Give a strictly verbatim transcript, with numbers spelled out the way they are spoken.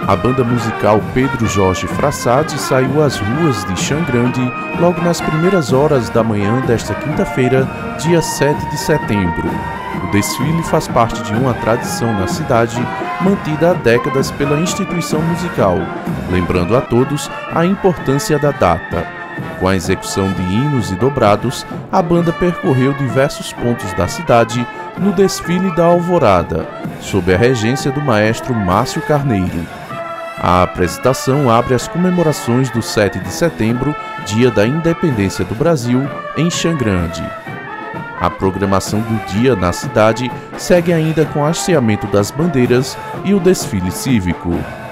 A banda musical Pedro Jorge Frassati saiu às ruas de Xangrande logo nas primeiras horas da manhã desta quinta-feira, dia sete de setembro. O desfile faz parte de uma tradição na cidade, mantida há décadas pela instituição musical, lembrando a todos a importância da data. Com a execução de hinos e dobrados, a banda percorreu diversos pontos da cidade no desfile da Alvorada, sob a regência do maestro Márcio Carneiro. A apresentação abre as comemorações do sete de setembro, dia da independência do Brasil, em Xangrande. A programação do dia na cidade segue ainda com o hasteamento das bandeiras e o desfile cívico.